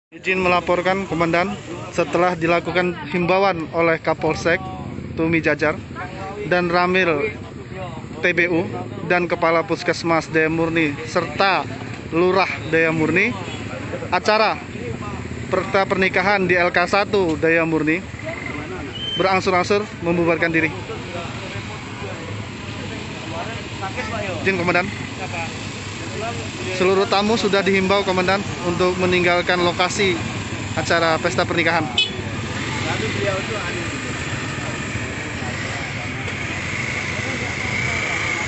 Izin melaporkan Komandan, setelah dilakukan himbauan oleh Kapolsek Tumi Jajar dan Ramil TBU dan Kepala Puskesmas Daya Murni serta Lurah Daya Murni, acara perta pernikahan di LK1 Daya Murni berangsur-angsur membubarkan diri. Izin Komandan. Seluruh tamu sudah dihimbau Komandan untuk meninggalkan lokasi acara pesta pernikahan.